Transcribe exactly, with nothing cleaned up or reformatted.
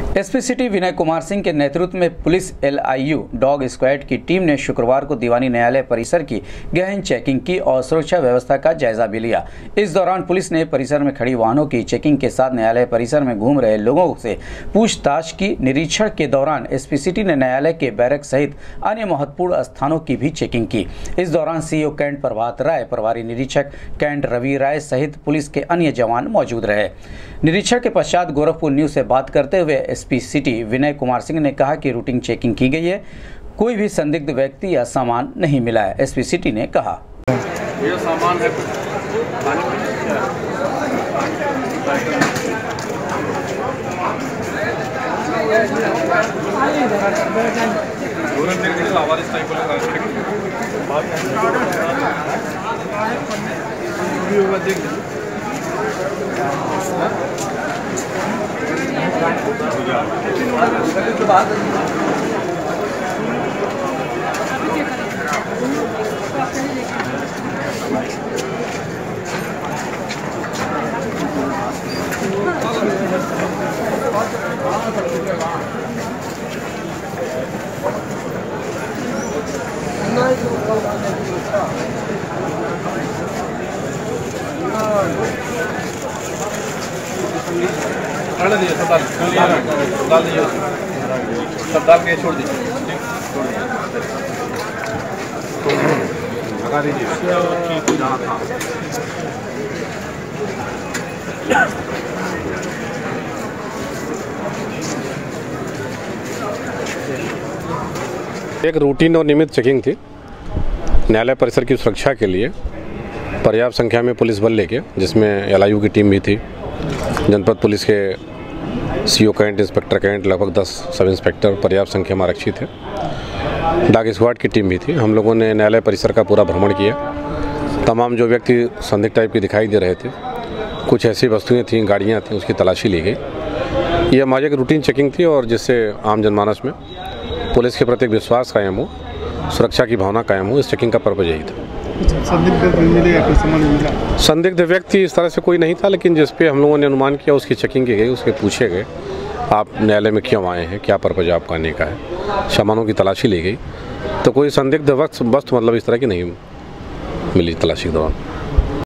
SP city Vinay Kumar Singh के नेतृत्व में पुलिस एलआईयू डॉग स्क्वाड की टीम ने शुक्रवार को दीवानी न्यायालय परिसर की गहन चेकिंग की और सुरक्षा व्यवस्था का जायजा भी लिया। इस दौरान पुलिस ने परिसर में खड़ी वाहनों की चेकिंग के साथ न्यायालय परिसर में घूम रहे लोगों से पूछताछ की। निरीक्षण के दौरान एसपी सिटी ने न्यायालय के बैरक सहित अन्य महत्वपूर्ण स्थानों की भी चेकिंग की। इस दौरान सीईओ कैंट प्रभात राय, प्रभारी निरीक्षक कैंट रवि राय सहित पुलिस के अन्य जवान मौजूद रहे। निरीक्षण के पश्चात गोरखपुर न्यूज से बात करते हुए एसपी सिटी विनय कुमार सिंह ने कहा कि रूटीन चेकिंग की गई है, कोई भी संदिग्ध व्यक्ति या सामान नहीं मिला है। एसपी सिटी ने कहा, ये सामान है डाल दिए सब डाल डाल दिए सब डाल के छोड़ दीजिए लगा दीजिए जाना था। एक रूटीन और नियमित चेकिंग थी। न्यायालय परिसर की सुरक्षा के लिए पर्याप्त संख्या में पुलिस बल लेके, जिसमें एलआईयू की टीम भी थी, जनपद पुलिस के सीओ कैंट, इंस्पेक्टर कैंट, लगभग दस सब इंस्पेक्टर, पर्याप्त संख्या में आरक्षी थे। डॉग स्क्वाड की टीम भी थी। हम लोगों ने न्यायालय परिसर का पूरा भ्रमण किया। तमाम जो व्यक्ति संदिग्ध टाइप के दिखाई दे रहे थे, कुछ ऐसी वस्तुएं थीं, गाड़ियां थीं, उसकी तलाशी ली गई। ये हमारी एक रूटीन चेकिंग थी और जिससे आम जनमानस में पुलिस के प्रति विश्वास कायम हो, सुरक्षा की भावना कायम हो, इस चेकिंग का पर्पज यही था। संदिग्ध व्यक्ति इस तरह से कोई नहीं था, लेकिन जिस पे हम लोगों ने अनुमान किया उसकी चेकिंग की गई, उसके पूछे गए आप न्यायालय में क्यों आए हैं, क्या पर्पज आपका आने का है, सामानों की तलाशी ली गई। तो कोई संदिग्ध वस्तु वस्तु मतलब इस तरह की नहीं मिली तलाशी के दौरान।